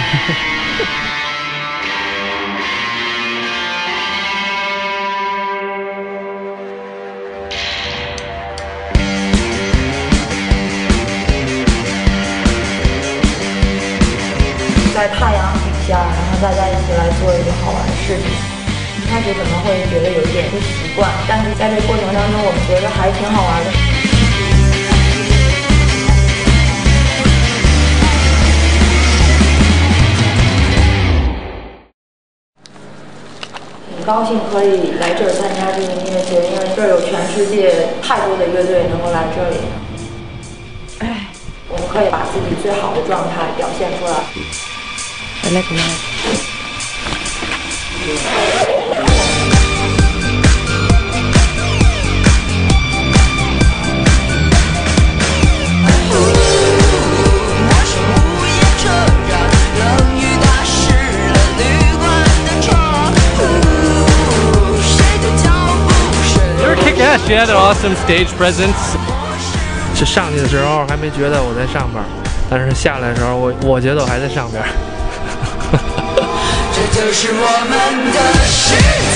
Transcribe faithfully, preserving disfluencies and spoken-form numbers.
在太阳底下，然后大家一起来做一个好玩的事情。一开始可能会觉得有一点不习惯，但是在这个过程当中，我们觉得还挺好玩的。很高兴可以来这儿参加这个音乐节，因为这儿有全世界太多的乐队能够来这里。哎，我们可以把自己最好的状态表现出来。I like that. She had an awesome stage presence. 是上去的时候还没觉得我在上边，但是下来的时候我我觉得我还在上边。 这就是我们的世界。